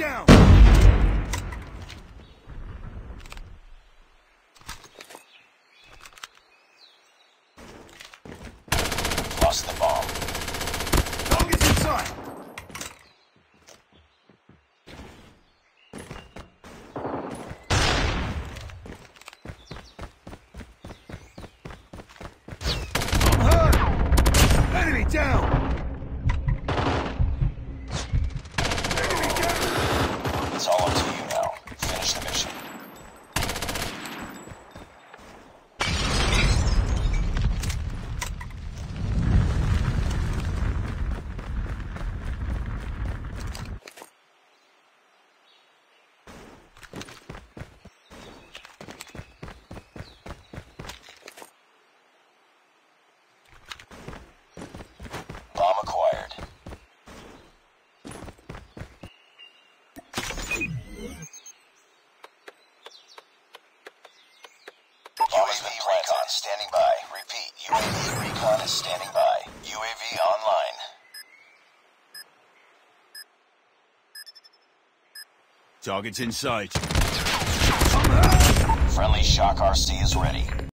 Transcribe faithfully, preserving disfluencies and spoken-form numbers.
down! Lost the bomb. Target's inside! I'm hurt! Enemy down! Enemy down! It's all up to you now. Finish the mission. Bomb acquired. U A V recon standing by. Repeat, U A V recon is standing by. U A V online. Target's in sight. Friendly Shock R C is ready.